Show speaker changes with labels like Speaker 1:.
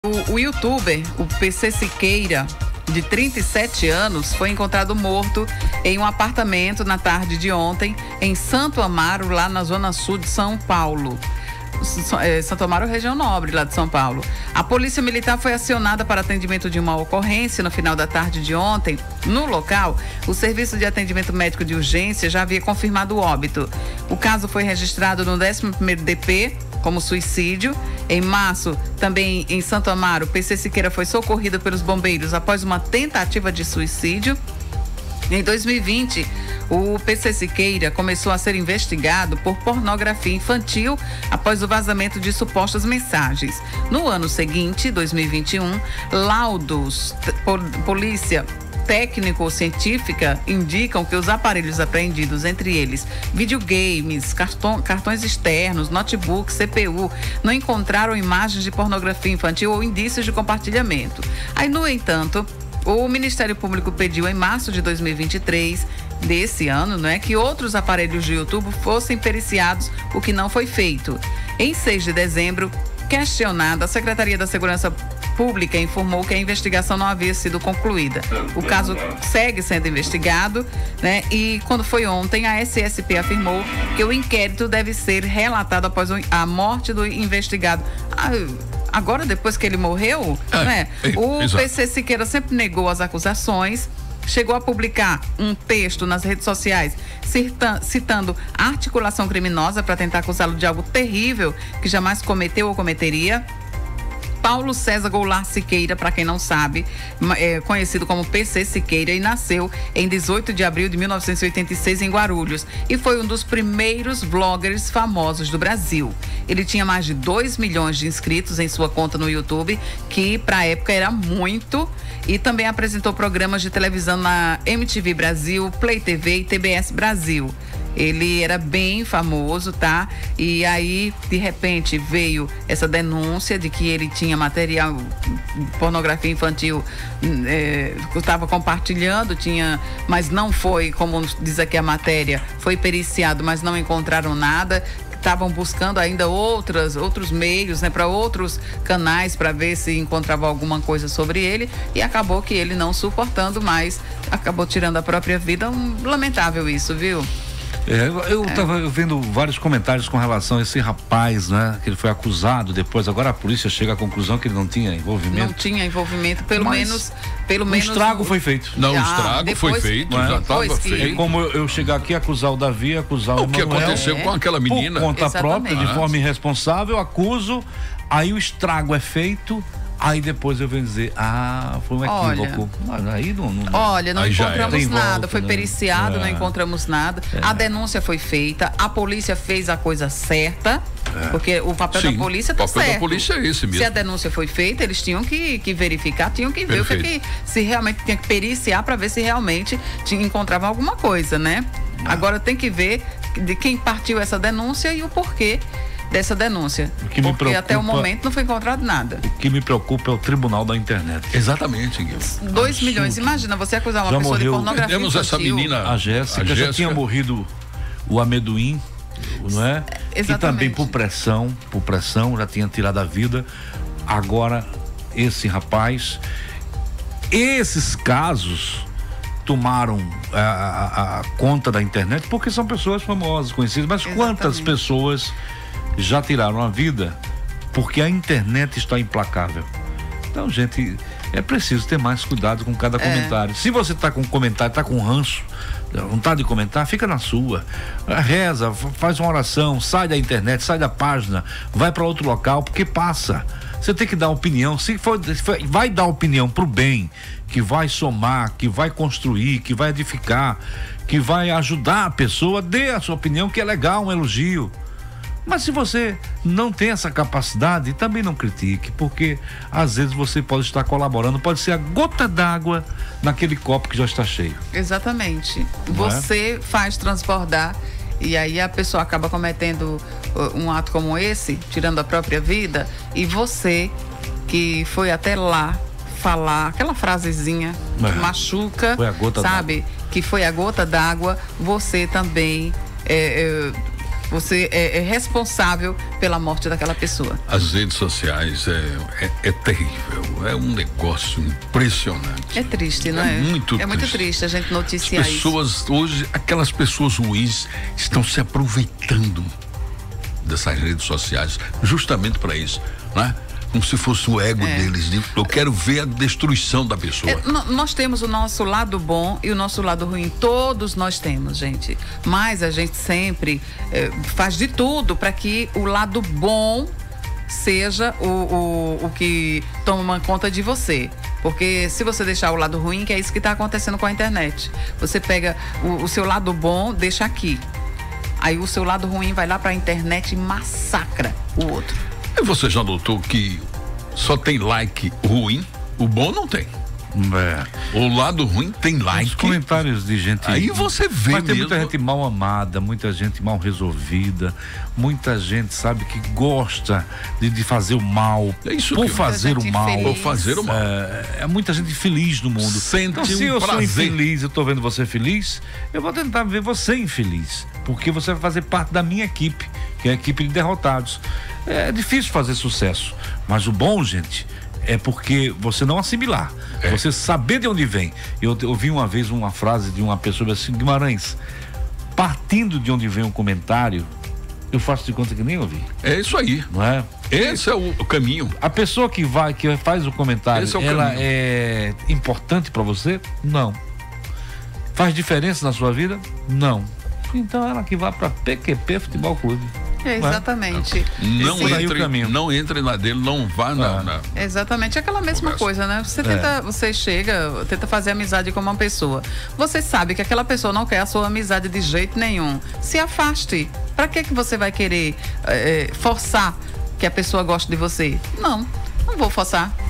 Speaker 1: O youtuber, o PC Siqueira, de 37 anos, foi encontrado morto em um apartamento na tarde de ontem, em Santo Amaro, lá na zona sul de São Paulo. Santo Amaro, região nobre lá de São Paulo. A polícia militar foi acionada para atendimento de uma ocorrência no final da tarde de ontem. No local, o serviço de atendimento médico de urgência já havia confirmado o óbito. O caso foi registrado no 11º DP como suicídio. Em março, também em Santo Amaro, PC Siqueira foi socorrido pelos bombeiros após uma tentativa de suicídio. Em 2020, o PC Siqueira começou a ser investigado por pornografia infantil após o vazamento de supostas mensagens. No ano seguinte, 2021, laudos polícia técnico-científica indicam que os aparelhos apreendidos, entre eles videogames, cartões externos, notebook, CPU, não encontraram imagens de pornografia infantil ou indícios de compartilhamento. Aí, no entanto, o Ministério Público pediu em março de 2023 desse ano, que outros aparelhos de YouTube fossem periciados, o que não foi feito. Em 6 de dezembro, questionada, a Secretaria da Segurança Pública informou que a investigação não havia sido concluída. O caso segue sendo investigado, e quando foi ontem, a SSP afirmou que o inquérito deve ser relatado após a morte do investigado. Agora, depois que ele morreu, o PC Siqueira sempre negou as acusações, chegou a publicar um texto nas redes sociais citando articulação criminosa para tentar acusá-lo de algo terrível que jamais cometeu ou cometeria. Paulo César Goulart Siqueira, para quem não sabe, conhecido como PC Siqueira, e nasceu em 18 de abril de 1986 em Guarulhos e foi um dos primeiros bloggers famosos do Brasil. Ele tinha mais de 2 milhões de inscritos em sua conta no YouTube, que para a época era muito, e também apresentou programas de televisão na MTV Brasil, Play TV e TBS Brasil. Ele era bem famoso, tá? E aí, de repente, veio essa denúncia de que ele tinha material, pornografia infantil, estava compartilhando, mas não foi, como diz aqui a matéria, foi periciado, mas não encontraram nada. Estavam buscando ainda outros meios, para outros canais, para ver se encontrava alguma coisa sobre ele, e acabou que ele, não suportando mais, acabou tirando a própria vida. Lamentável isso, viu?
Speaker 2: Eu estava vendo vários comentários com relação a esse rapaz, que ele foi acusado depois. Agora a polícia chega à conclusão que ele não tinha envolvimento.
Speaker 1: Não tinha envolvimento, pelo menos.
Speaker 2: O estrago foi feito.
Speaker 3: Não, o estrago foi feito, já estava feito.
Speaker 2: É como eu chegar aqui, acusar o Davi, acusar o
Speaker 3: que aconteceu com aquela menina.
Speaker 2: Por conta própria, de forma irresponsável, acuso, aí o estrago é feito. Aí depois eu venho dizer, foi um equívoco.
Speaker 1: Olha, não encontramos nada, foi periciado, não encontramos nada. A denúncia foi feita, a polícia fez a coisa certa, porque o papel da polícia tá certo. O papel da
Speaker 3: polícia é esse mesmo.
Speaker 1: Se a denúncia foi feita, eles tinham que verificar, tinham que ver se realmente tinha que periciar para ver se realmente encontravam alguma coisa, Agora tem que ver de quem partiu essa denúncia e o porquê dessa denúncia, porque até o momento não foi encontrado nada.
Speaker 2: O que me preocupa é o Tribunal da Internet.
Speaker 3: Exatamente, Guilherme.
Speaker 1: 2 milhões, imagina você acusar uma pessoa de pornografia
Speaker 3: Temos essa menina,
Speaker 2: a Jéssica, já tinha morrido o amendoim,
Speaker 1: Exatamente.
Speaker 2: E também por pressão, já tinha tirado a vida. Agora, esse rapaz, esses casos tomaram a conta da internet porque são pessoas famosas, conhecidas, mas quantas pessoas já tiraram a vida porque a internet está implacável? Então, gente, é preciso ter mais cuidado com cada comentário. Se você está com comentário, está com ranço, vontade de comentar, fica na sua, reza, faz uma oração, sai da internet, sai da página, vai para outro local, porque passa. Você tem que dar opinião. Se vai dar opinião pro bem, que vai somar, que vai construir, que vai edificar, que vai ajudar a pessoa, dê a sua opinião, que é legal, um elogio. Mas se você não tem essa capacidade, também não critique, porque às vezes você pode estar colaborando, pode ser a gota d'água naquele copo que já está cheio.
Speaker 1: Exatamente. Você faz transbordar, e aí a pessoa acaba cometendo um ato como esse, tirando a própria vida, e você que foi até lá falar aquela frasezinha que machuca,
Speaker 2: foi a gota
Speaker 1: sabe? Que foi a gota d'água, você também você é responsável pela morte daquela pessoa.
Speaker 3: As redes sociais é terrível, é um negócio impressionante.
Speaker 1: É triste, não é?
Speaker 3: Muito
Speaker 1: muito triste a gente noticiar
Speaker 3: As pessoas, hoje, aquelas pessoas ruins estão se aproveitando dessas redes sociais justamente para isso, né? Como se fosse o ego deles. Eu quero ver a destruição da pessoa.
Speaker 1: Nós temos o nosso lado bom e o nosso lado ruim. Todos nós temos, gente. Mas a gente sempre faz de tudo para que o lado bom seja o que toma conta de você. Porque se você deixar o lado ruim, que é isso que está acontecendo com a internet. Você pega o seu lado bom, deixa aqui. Aí o seu lado ruim vai lá para a internet e massacra o outro.
Speaker 3: E você já notou que só tem like ruim? O bom não tem. O lado ruim tem like.
Speaker 2: Os comentários de gente.
Speaker 3: Aí você vê.
Speaker 2: Mas tem
Speaker 3: mesmo.
Speaker 2: muita gente mal amada, muita gente mal resolvida, muita gente, sabe, que gosta de fazer o mal.
Speaker 3: É isso
Speaker 2: por
Speaker 3: que
Speaker 2: fazer o mal.
Speaker 3: Por fazer o mal.
Speaker 2: É muita gente feliz no mundo.
Speaker 3: Sente
Speaker 2: então, se eu
Speaker 3: prazer.
Speaker 2: sou infeliz, eu tô vendo você feliz, eu vou tentar ver você infeliz. Porque você vai fazer parte da minha equipe, que é a equipe de derrotados. É difícil fazer sucesso. Mas o bom, gente, é porque você não assimilar. Você saber de onde vem. Eu ouvi uma vez uma frase de uma pessoa assim, Guimarães, partindo de onde vem um comentário, eu faço de conta que nem ouvi.
Speaker 3: É isso aí.
Speaker 2: Não é?
Speaker 3: Esse é o caminho.
Speaker 2: A pessoa que faz o comentário, ela
Speaker 3: caminho.
Speaker 2: é importante para você? Não. Faz diferença na sua vida? Não. Então ela que vai para PQP Futebol Clube.
Speaker 1: Exatamente.
Speaker 3: Não entre na dele, não vá na.
Speaker 1: Exatamente, aquela mesma coisa, né? Você tenta fazer amizade com uma pessoa. Você sabe que aquela pessoa não quer a sua amizade de jeito nenhum. Se afaste. Pra que você vai querer forçar que a pessoa goste de você? Não vou forçar.